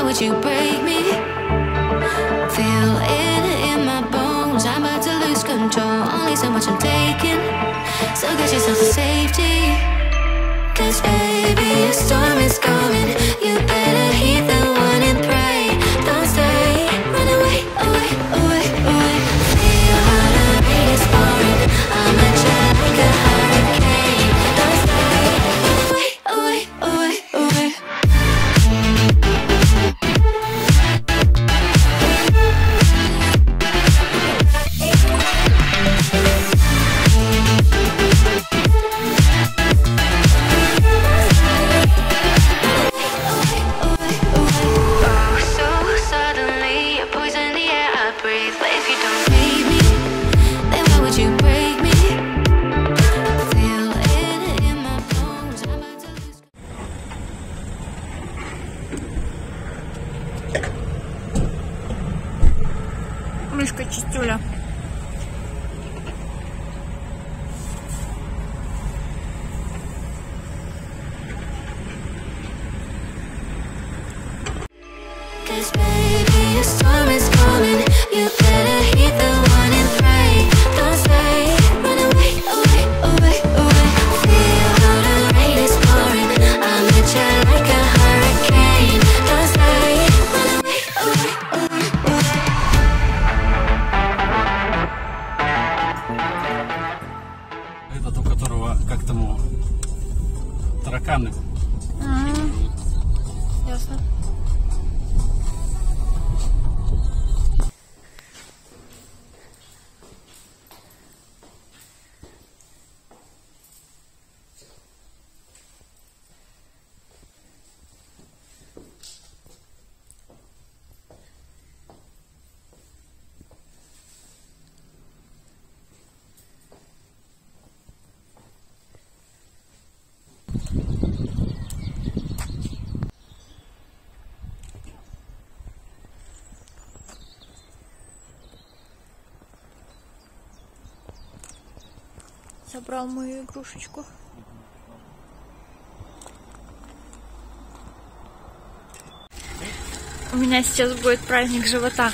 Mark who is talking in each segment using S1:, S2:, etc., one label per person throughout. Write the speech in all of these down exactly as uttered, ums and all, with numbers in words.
S1: would you break me? Feel it in my bones, I'm about to lose control. Only so much I'm taking, so get yourself to safety. Cause baby, a storm is coming. You better heed the warning, pray. Don't stay, run away, away, away, away. Feel how the rain is pouring, I'm at you like a hurricane. Don't stay, run away, away, away, away.
S2: Мышка чистюля.
S1: Cause baby, a storm is coming. You better heed the warning, pray. Don't stay, run away, away, away, away. Feel how the rain is pouring, I'm at you like a hurricane. Don't stay, run away, away, away, away.
S3: Этот, у которого, как тому, тараканы.
S2: А-а-а. Ясно. Забрал мою игрушечку. У меня сейчас будет праздник живота.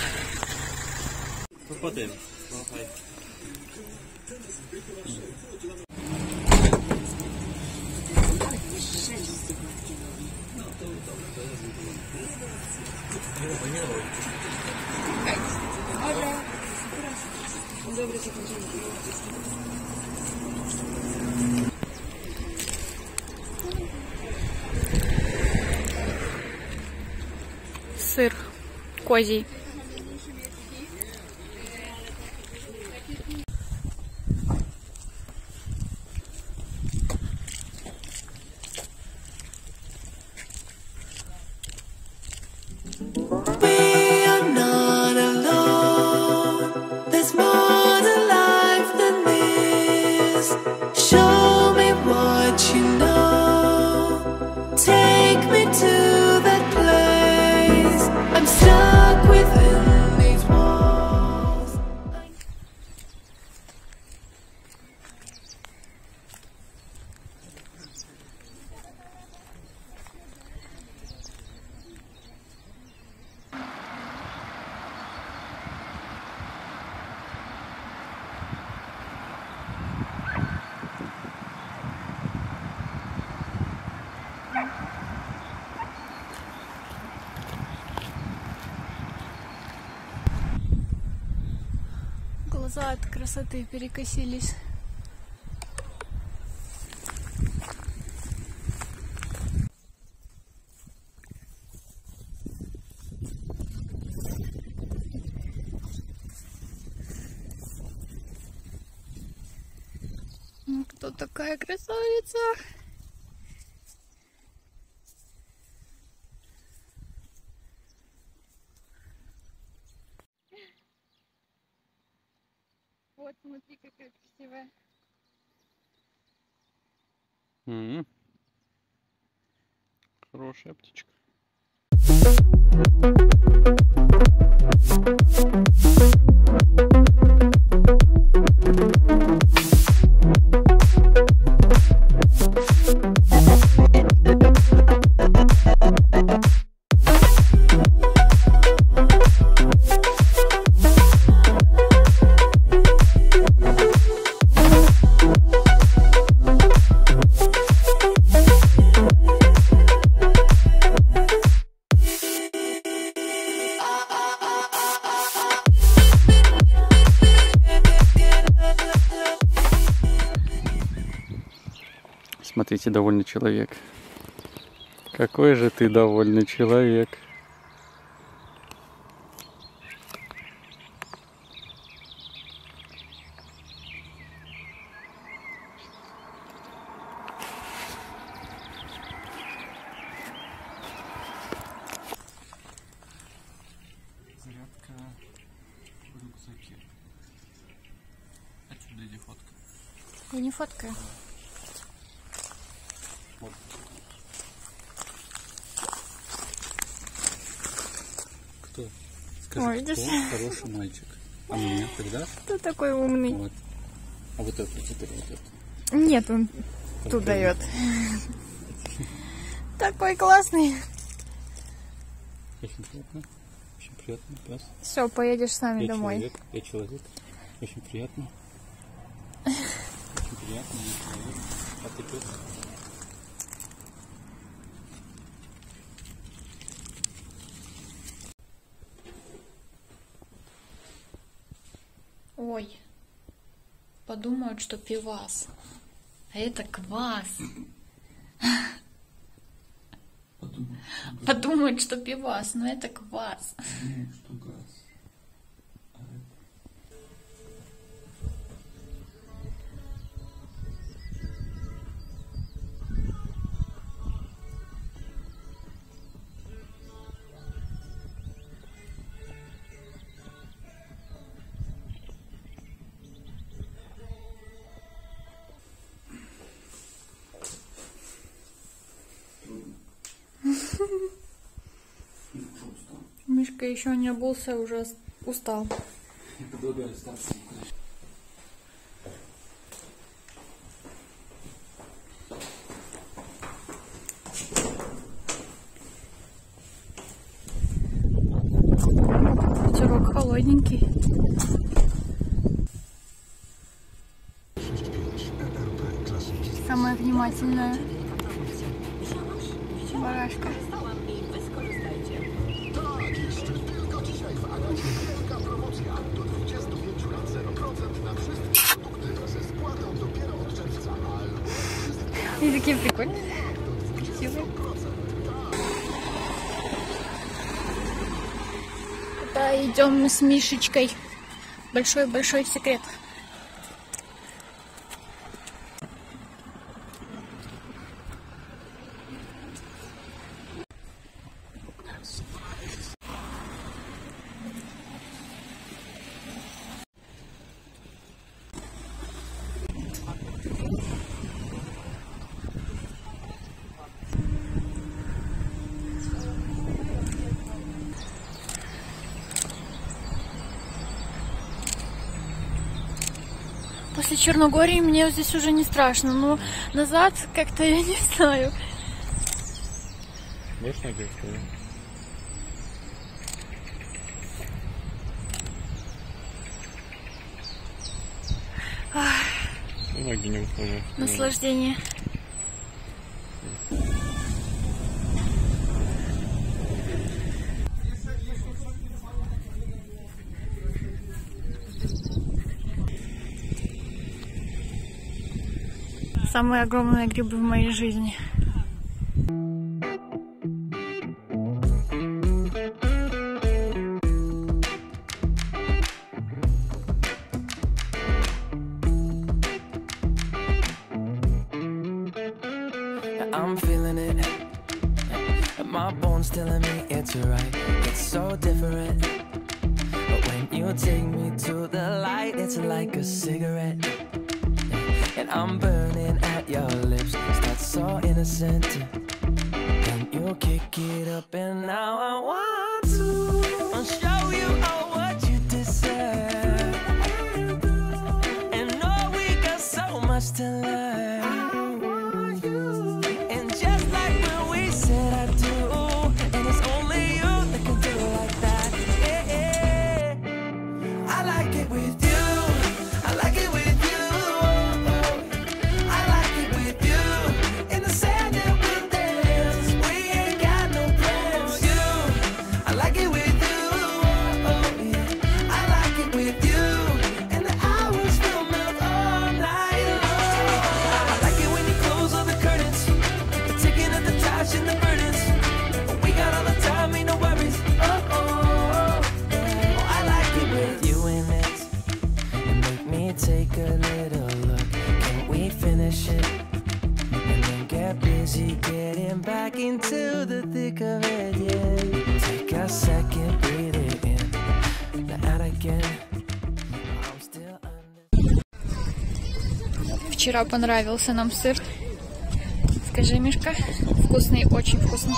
S2: Сыр козий. Глаза от красоты перекосились. Кто такая красавица? Вот, смотри, какая красивая.
S3: Mm-hmm. Хорошая птичка. Смотрите, довольный человек. Какой же ты довольный человек. Зарядка в рюкзаке. А что, где фотка?
S2: Я не фоткаю.
S3: Вот. Кто? Скажи,
S2: Ой,
S3: кто
S2: видишь?
S3: хороший мальчик? А мне когда?
S2: Кто такой умный?
S3: Вот. А вот это теперь вот это.
S2: Нет, он тут дает. Такой классный.
S3: Очень приятно. Очень приятно. Пес.
S2: Все, поедешь с нами
S3: Я
S2: домой.
S3: человек. Я человек. Очень приятно. Очень приятно. Я человек. А ты пес?
S2: Ой, подумают, что пивас. А это квас.
S3: Подумай,
S2: Подумают, что пивас, но это квас.
S3: что газ. А это...
S2: Мишка еще не обулся, уже устал.
S3: Я предлагаю старцам.
S2: Ветерок холодненький. Самая внимательная барашка. И такие прикольные. Красивые. Куда идем мы с Мишечкой? Большой-большой секрет. После Черногории мне здесь уже не страшно, но назад как-то я не знаю.
S3: Можешь ноги открыть? Ноги не выходят.
S2: Наслаждение. Самые огромные грибы в моей жизни.
S4: I'm feeling it. My bones telling me it's right. It's so different. But when you take me to the light, it's like a cigarette. And I'm burning at your lips. Start so innocent. Then you kick it up, and now I want to show you all what you deserve. And know we got so much to learn. And just like when we said I do, and it's only you that can do it like that. Yeah, yeah. I like it with you. I like it with you. I like it with you. In the sand that we dance, we ain't got no plans. You, I like it with you. take a little look. Can we finish it? And then get busy getting back into the thick of it, yeah. Take a second, breathe it in. Now out again. I'm still under.
S2: Вчера понравился нам сыр. Скажи, Мишка, вкусный, очень вкусный.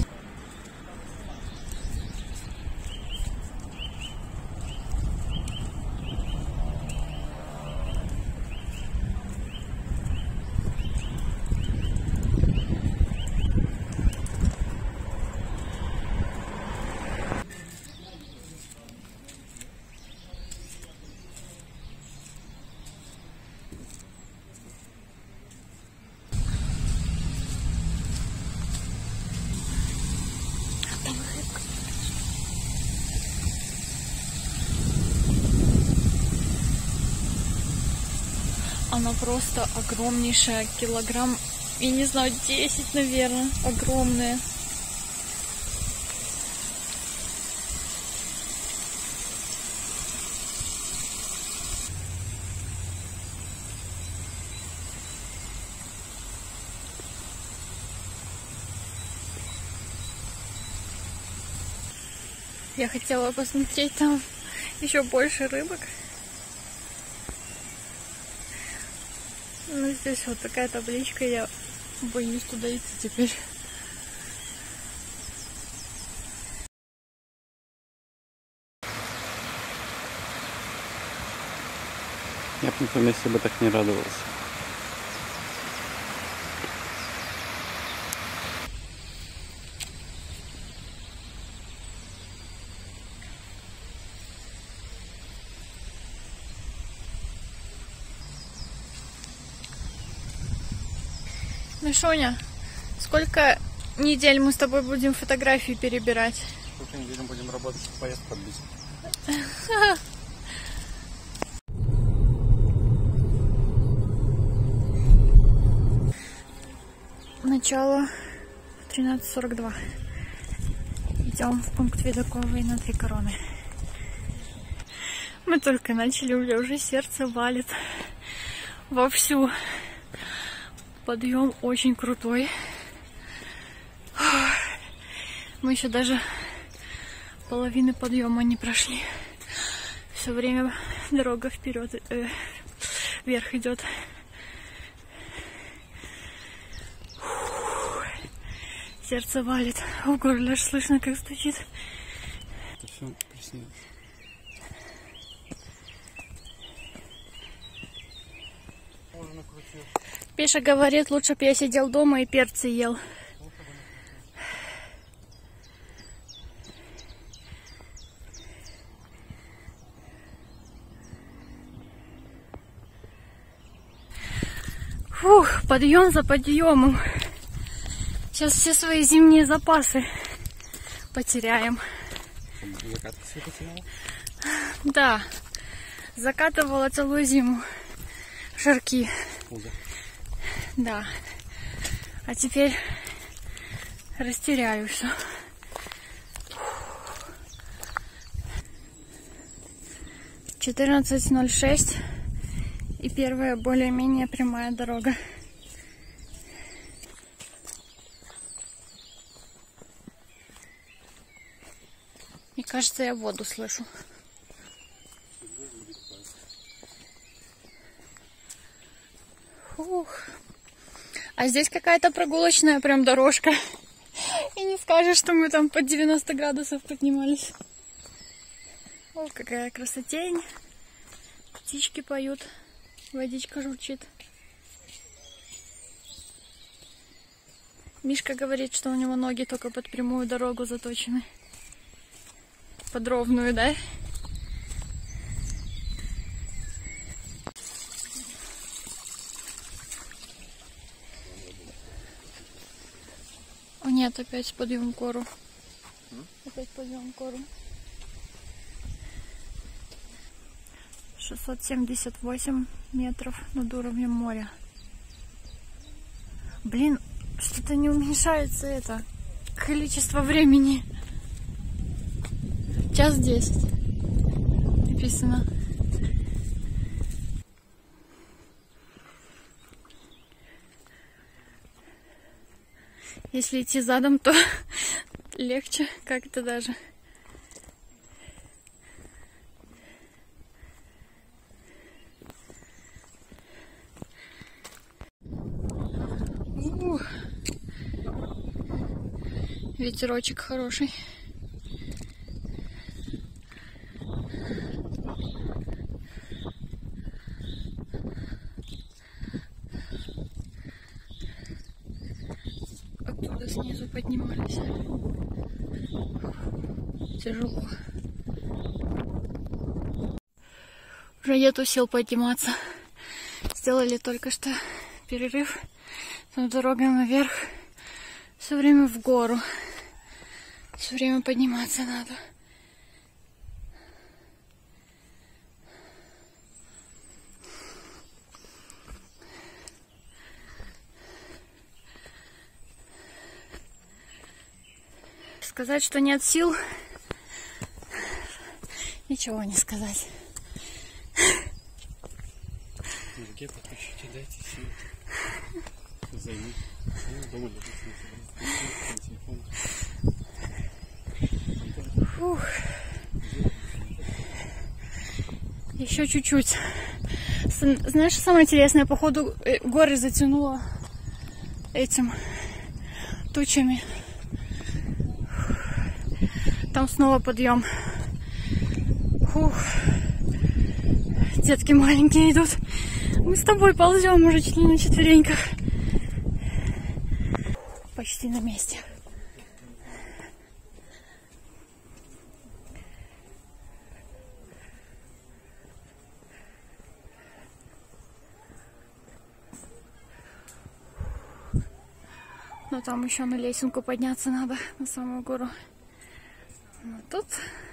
S2: Она просто огромнейшая, килограмм, я не знаю, десять, наверное, огромная. Я хотела посмотреть, там еще больше рыбок. Ну, здесь вот такая табличка, я боюсь туда идти теперь.
S3: Я бы на том месте бы так не радовался.
S2: Мишуня, сколько недель мы с тобой будем фотографии перебирать?
S3: Сколько недель мы будем работать, чтобы поездку отбить?
S2: Начало тринадцать сорок два. Идем в пункт Видаковой на Три Короны. Мы только начали, у меня уже сердце валит вовсю. Подъем очень крутой. Мы еще даже половины подъема не прошли. Все время дорога вперед, э, вверх идет. Сердце валит, в горле аж слышно, как стучит.
S3: Это все приснилось.
S2: Пиша говорит, лучше бы я сидел дома и перцы ел. Фух, подъем за подъемом. Сейчас все свои зимние запасы потеряем.
S3: Закат все потеряла?
S2: Да, закатывала целую зиму шарки.
S3: Хуже.
S2: Да. А теперь растеряю все. четырнадцать ноль шесть и первая более-менее прямая дорога. Мне кажется, я воду слышу. Фух. А здесь какая-то прогулочная прям дорожка. И не скажешь, что мы там под девяносто градусов поднимались. О, какая красотень. Птички поют. Водичка журчит. Мишка говорит, что у него ноги только под прямую дорогу заточены. Под ровную, да? О нет, опять подъем к гору. Опять подъем к гору. шестьсот семьдесят восемь метров над уровнем моря. Блин, что-то не уменьшается это количество времени. Час десять написано. Если идти задом, то легче как-то даже. Ух. Ветерочек хороший. Оттуда снизу поднимались. Тяжело. Уже нету сил подниматься. Сделали только что перерыв. Но дорога наверх. Все время в гору. Все время подниматься надо. Сказать, что нет сил, ничего не сказать.
S3: Ноге подключите, дайте сил. Займи. Дома
S2: Фух. Еще чуть-чуть. Знаешь, самое интересное, походу горы затянуло этим тучами. Там снова подъем. Фух. Детки маленькие идут. Мы с тобой ползем уже чуть ли на четвереньках. Почти на месте. Но там еще на лесенку подняться надо, на самую гору. Ну тут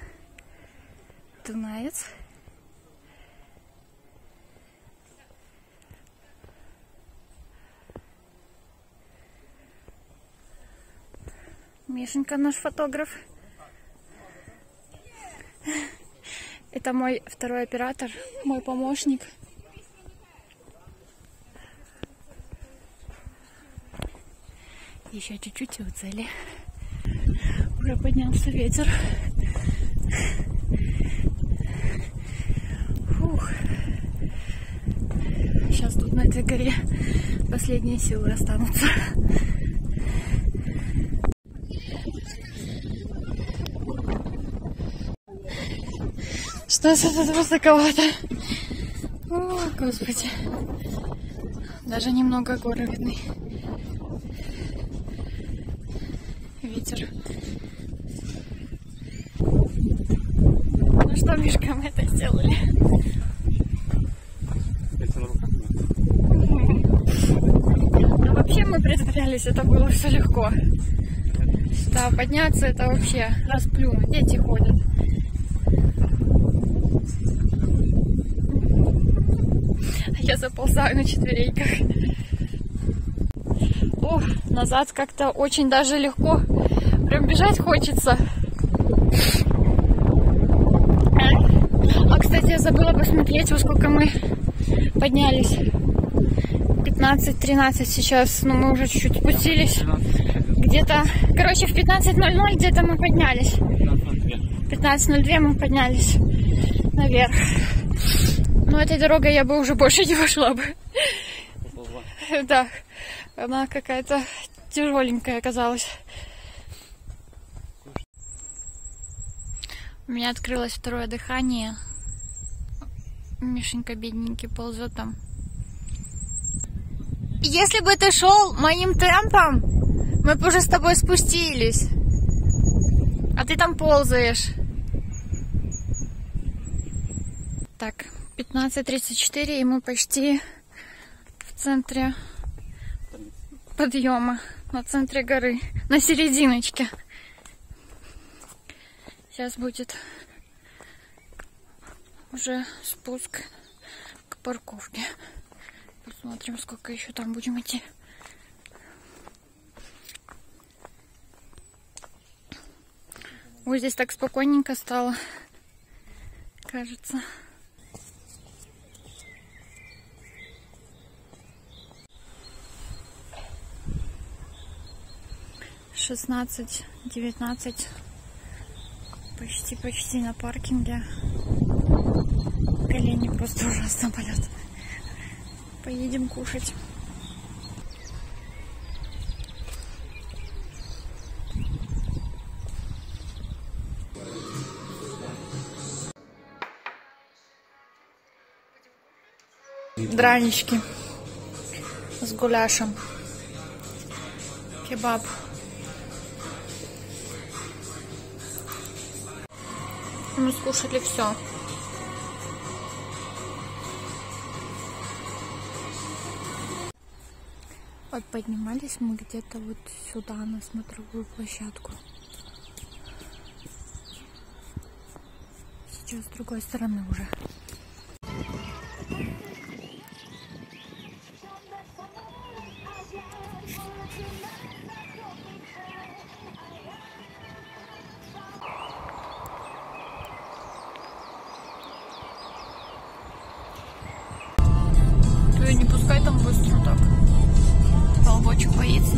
S2: Дунаец. Мишенька, наш фотограф. Это мой второй оператор, мой помощник. Еще чуть-чуть и у цели. Уже поднялся ветер. Фух. Сейчас тут на этой горе последние силы останутся. Что это тут высоковато? О, Господи. Даже немного горы видны. Ветер. Ну что, Мишка, мы это сделали. Ну вообще мы притворялись, это было все легко. Да, подняться это вообще расплюнуть. Дети ходят. Я заползаю на четвереньках. О, назад как-то очень даже легко. Прям бежать хочется. А, кстати, я забыла посмотреть, во сколько мы поднялись. пятнадцать-тринадцать сейчас, но мы уже чуть-чуть спустились. Где-то, короче, в пятнадцать ноль ноль где-то мы поднялись. В пятнадцать ноль два мы поднялись наверх. Но этой дорогой я бы уже больше не пошла бы. Да, она какая-то тяжеленькая оказалась. У меня открылось второе дыхание. Мишенька бедненький ползет там. Если бы ты шел моим темпом, мы бы уже с тобой спустились. А ты там ползаешь. Так, пятнадцать тридцать четыре, и мы почти в центре подъема, на центре горы, на серединочке. Сейчас будет уже спуск к парковке. Посмотрим, сколько еще там будем идти. Ой, здесь так спокойненько стало, кажется. шестнадцать девятнадцать. Почти-почти на паркинге. Колени просто ужасно болят. Поедем кушать. Дранички с гуляшем. Кебаб. Мы скушали все. Вот поднимались мы где-то вот сюда, на смотровую площадку. Сейчас с другой стороны уже. Ты не пускай там быстро так. Колбочек боится.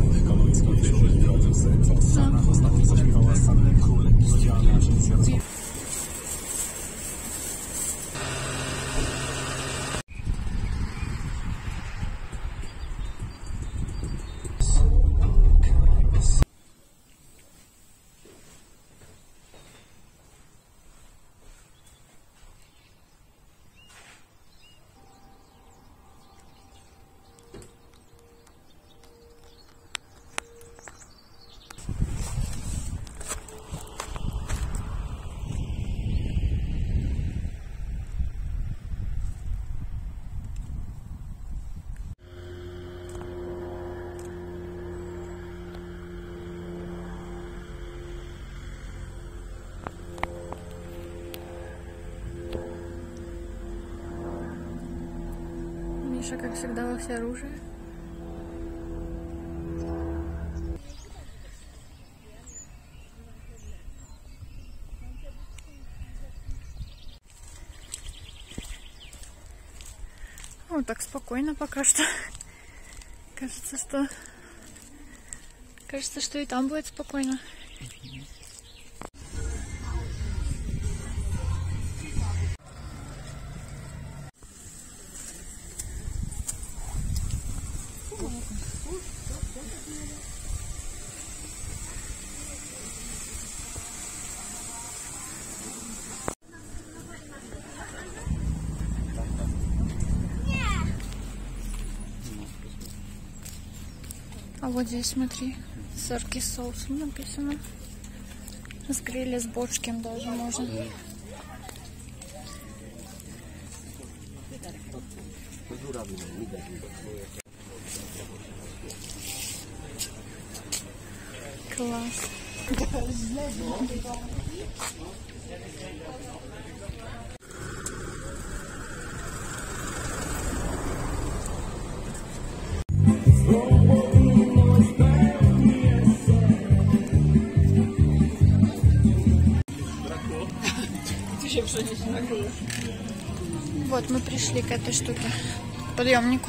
S2: Миша, как всегда, во всеоружии. Вот так спокойно пока что. Кажется, что... Кажется, что и там будет спокойно. А вот здесь, смотри, сырки с соусом написано. С гриля, с бочком даже можно. Класс. Вот мы пришли к этой штуке, к подъемнику.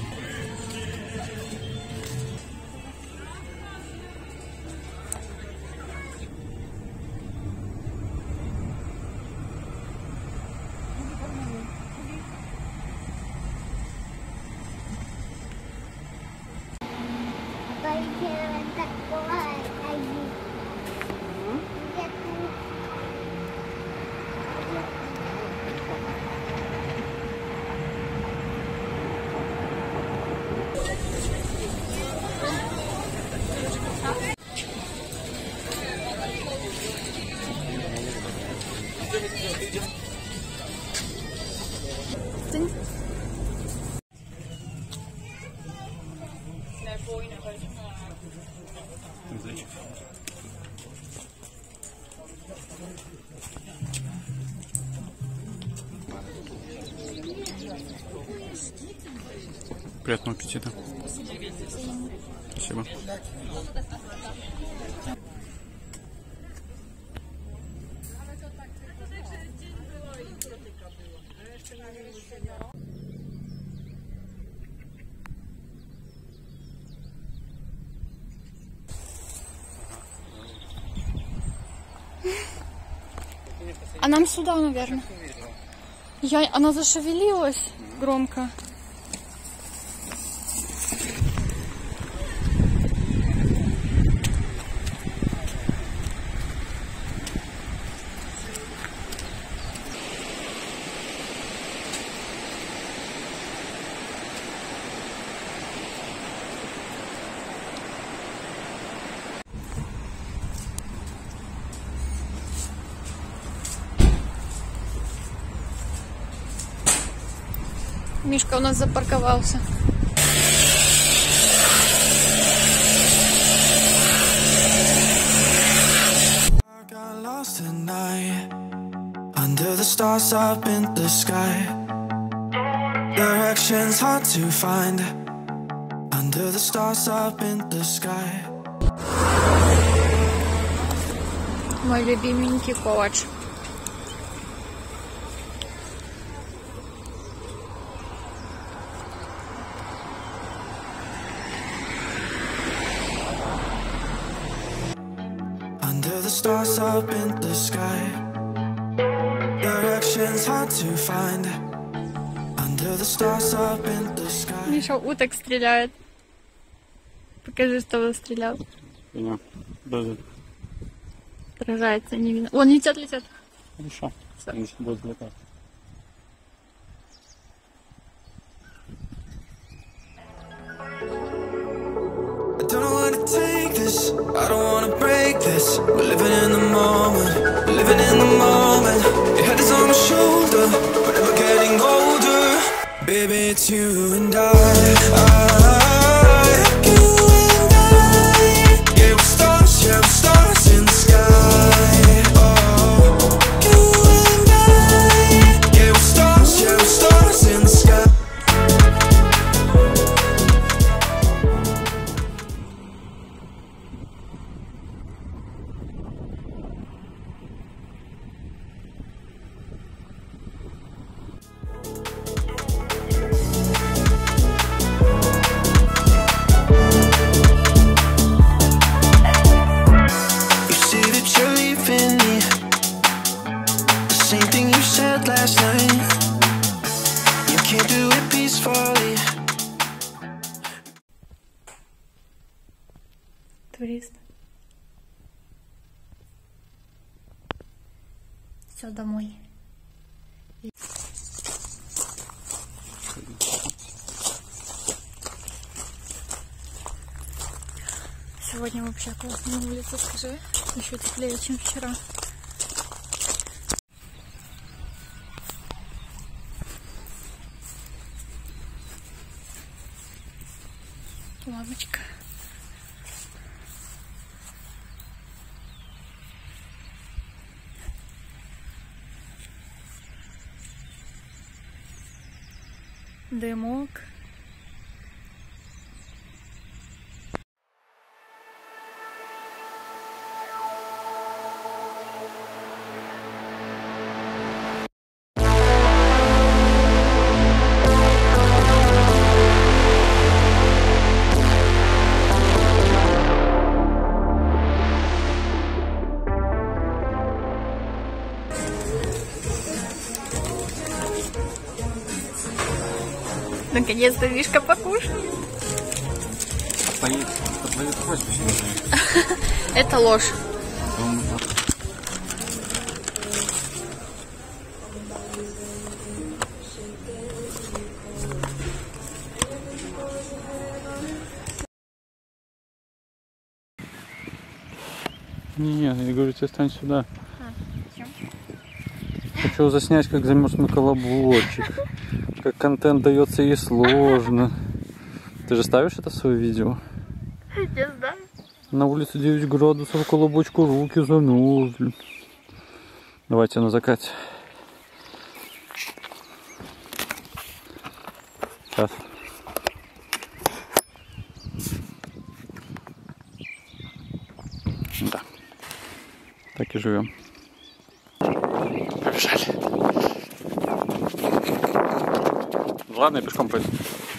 S3: Приятного аппетита. Спасибо.
S2: А нам сюда, наверное. Я... Она зашевелилась громко. Мишка у нас запарковался.
S4: Under the stars up in the sky, directions hard to find. Under the stars up in the sky.
S2: Мой любименький колледж.
S4: Under the stars up in the sky, directions hard to find. Under the stars up in the sky.
S2: Миша уток стреляет. Покажи, что вы стрелял.
S3: Меня. Даже.
S2: Отражается, не видно. Вон летят, летят.
S3: Хорошо.
S2: Всё.
S3: Они будут летать.
S4: I don't know where to take this. I don't wanna break this. We're living in the moment. We're living in the moment. Your head is on my shoulder. We're never getting older. Baby, it's you and I. I you and I. Yeah, we're stars. Yeah, we're stars in the sky. Oh, you and I. Yeah, we're stars. Yeah, we're stars in the sky. Last night, you can't do it peacefully.
S2: Турист. Все, домой. Сегодня вообще классно на улице, скажи. Еще теплее, чем вчера. Мамочка. Дымок. Наконец-то Мишка покушал.
S3: Поедет, поедет просьбу.
S2: Это ложь.
S3: Не, я говорю, тебе стань сюда.
S2: А, зачем?
S3: Хочу заснять, как замерзлый колобочек. Как контент дается ей сложно. Ты же ставишь это в свое видео?
S2: Не знаю.
S3: На улице девять градусов, колобочку руки замерзли. Давайте на закате. Сейчас. Да. Так и живем. Побежали. Ладно, я пешком пойду.